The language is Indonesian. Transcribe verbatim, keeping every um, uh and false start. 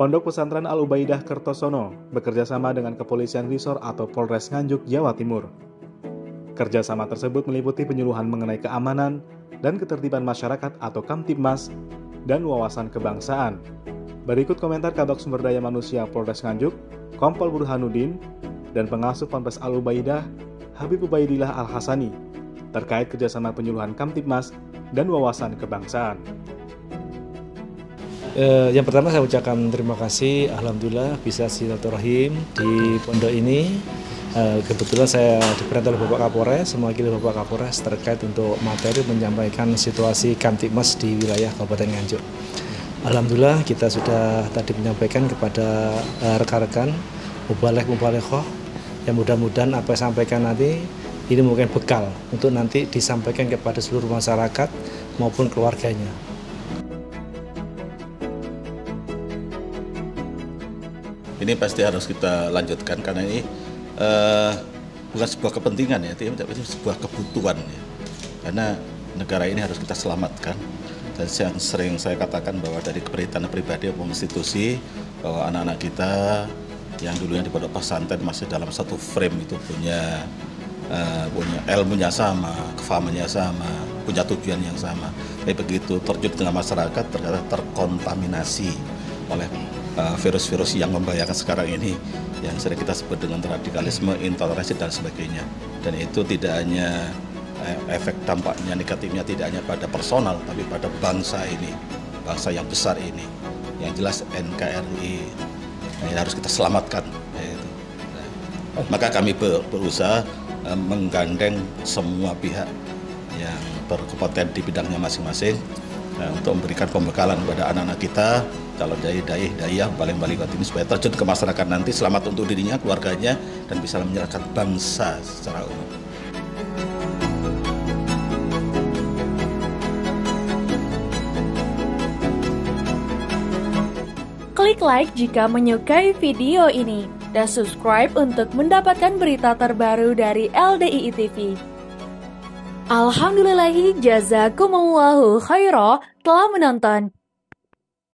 Pondok Pesantren Al-Ubaidah Kertosono bekerjasama dengan Kepolisian Resor atau Polres Nganjuk, Jawa Timur. Kerjasama tersebut meliputi penyuluhan mengenai keamanan dan ketertiban masyarakat atau Kamtibmas dan wawasan kebangsaan. Berikut komentar Kabak Sumber Daya Manusia Polres Nganjuk, Kompol Burhanuddin, dan pengasuh Ponpes Al-Ubaidah, Habib Ubaidillah Al-Hasani, terkait kerjasama penyuluhan Kamtibmas dan wawasan kebangsaan. Eh, yang pertama saya ucapkan terima kasih, alhamdulillah bisa silaturahim di pondok ini. Eh, kebetulan saya diperintah oleh Bapak Kapolres, mewakili Bapak Kapolres terkait untuk materi menyampaikan situasi Kamtibmas di wilayah Kabupaten Nganjuk. Alhamdulillah kita sudah tadi menyampaikan kepada eh, rekan-rekan mubalek-mubalekhoh yang mudah-mudahan apa yang sampaikan nanti ini mungkin bekal untuk nanti disampaikan kepada seluruh masyarakat maupun keluarganya. Ini pasti harus kita lanjutkan karena ini uh, bukan sebuah kepentingan ya, tapi sebuah kebutuhan ya. Karena negara ini harus kita selamatkan. Dan yang sering saya katakan bahwa dari kepentingan pribadi maupun institusi, bahwa anak-anak kita yang dulunya di pondok pesantren masih dalam satu frame itu punya uh, punya ilmunya sama, kefahamannya sama, punya tujuan yang sama. Tapi begitu terjun di tengah masyarakat ternyata terkontaminasi oleh virus-virus uh, yang membahayakan sekarang ini, yang sering kita sebut dengan radikalisme, intoleransi dan sebagainya. Dan itu tidak hanya uh, efek dampaknya negatifnya tidak hanya pada personal, tapi pada bangsa ini, bangsa yang besar ini. Yang jelas N K R I ini harus kita selamatkan. Yaitu. Nah, maka kami ber, berusaha uh, menggandeng semua pihak yang berkompeten di bidangnya masing-masing uh, untuk memberikan pembekalan kepada anak-anak kita, calon dai-dai, daiyah, balik-balik ini supaya terjun ke masyarakat nanti selamat untuk dirinya, keluarganya, dan bisa menyerahkan bangsa secara umum. Klik like jika menyukai video ini dan subscribe untuk mendapatkan berita terbaru dari L D I I T V. Alhamdulillahi jazakumullahu khairah telah menonton.